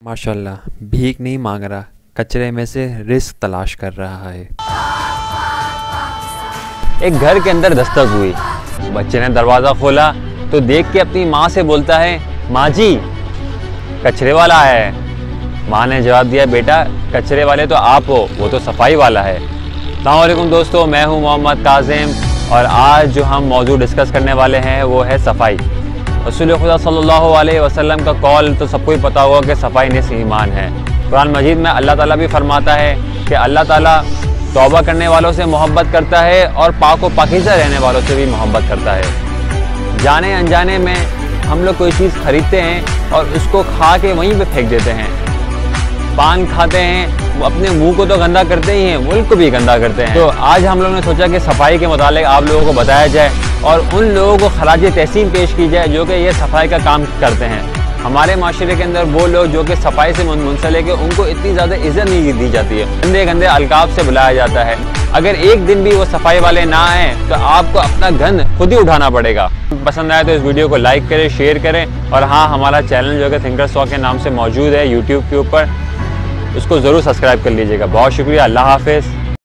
माशाल्लाह भीख नहीं मांग रहा, कचरे में से रिस्क तलाश कर रहा है। एक घर के अंदर दस्तक हुई। बच्चे ने दरवाज़ा खोला तो देख के अपनी माँ से बोलता है, माँ जी कचरे वाला आया है। माँ ने जवाब दिया, बेटा कचरे वाले तो आप हो, वो तो सफाई वाला है। अस्सलाम वालेकुम दोस्तों, मैं हूँ मोहम्मद काज़िम और आज जो हम मौजूद डिस्कस करने वाले हैं वो है सफाई। रसूल खुदा सल्लल्लाहु अलैहि वसल्लम का कौल तो सबको ही पता होगा कि सफाई निस्फ़ ईमान है। कुरान मजीद में अल्लाह ताला भी फरमाता है कि अल्लाह ताला तौबा करने वालों से मोहब्बत करता है और पाक व पाकीज़ा रहने वालों से भी मोहब्बत करता है। जाने अनजाने में हम लोग कोई चीज़ खरीदते हैं और उसको खा के वहीं पे फेंक देते हैं। पान खाते हैं, वो अपने मुंह को तो गंदा करते ही हैं, मुल्क को भी गंदा करते हैं। तो आज हम लोगों ने सोचा कि सफाई के मुतालिक आप लोगों को बताया जाए और उन लोगों को खराज तहसीन पेश की जाए जो कि ये सफाई का काम करते हैं। हमारे माशरे के अंदर वो लोग जो कि सफाई से मुंसलिक है, उनको इतनी ज़्यादा इज़्ज़त नहीं दी जाती है, गंदे गंदे अलकाब से बुलाया जाता है। अगर एक दिन भी वो सफाई वाले ना आए तो आपको अपना गंद खुद ही उठाना पड़ेगा। पसंद आए तो इस वीडियो को लाइक करें, शेयर करें और हाँ, हमारा चैनल जो कि थिंकर्स टॉक के नाम से मौजूद है यूट्यूब के ऊपर, उसको ज़रूर सब्सक्राइब कर लीजिएगा। बहुत शुक्रिया, अल्लाह हाफ़िज़।